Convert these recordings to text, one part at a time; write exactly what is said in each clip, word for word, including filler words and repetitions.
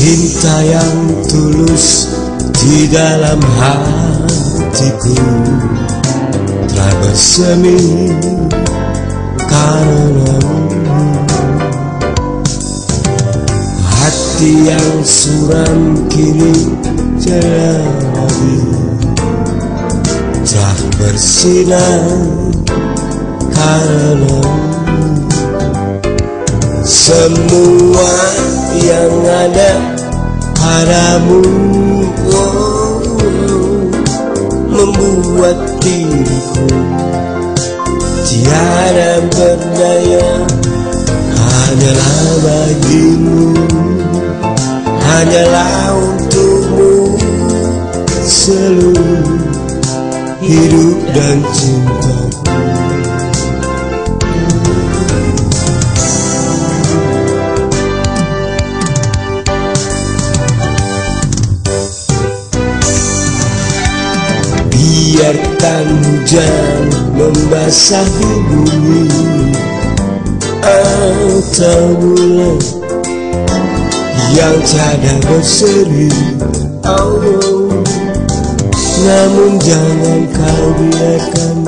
Cinta yang tulus di dalam hatiku telah bersemi karenamu. Hati yang suram kini jadi telah bersinar karenamu. Semua yang ada padamu oh, membuat diriku tiada berdaya. Hanyalah bagimu, hanyalah untukmu seluruh hidup dan cintaku. Biarkan hujan membasahi bumi atau bulan yang tiada berseri, oh, namun jangan kau biarkan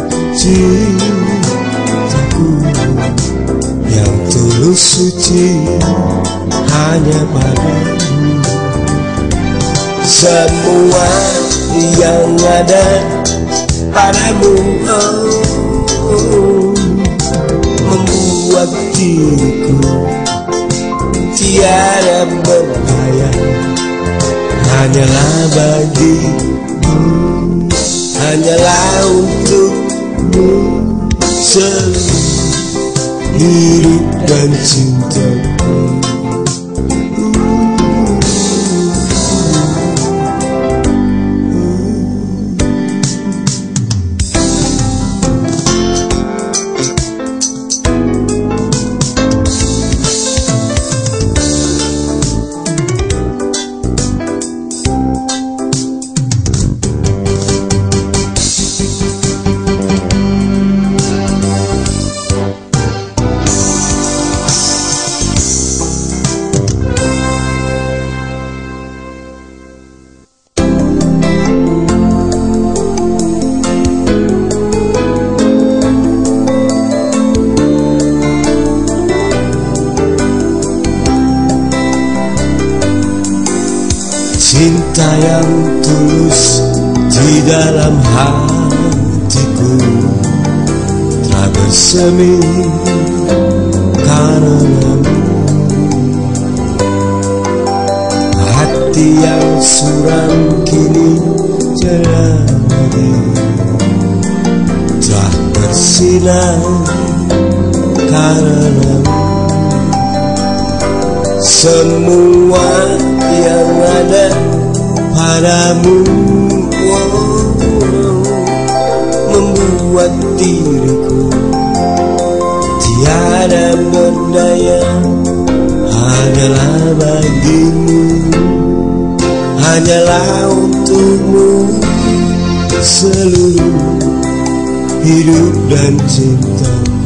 cintaku yang tulus suci hanya padamu. Semua yang ada padamu oh, membuat diriku tiada berdaya. Hanyalah bagimu, hanyalah untukmu seluruh hidup dan cintaku. Cinta yang tulus di dalam hatiku telah bersemi karenamu. Hati yang suram kini jadi telah bersinar karenamu. Semua yang ada padamu oh, membuat diriku tiada berdaya. Hanyalah bagimu, hanyalah untukmu seluruh hidup dan cinta.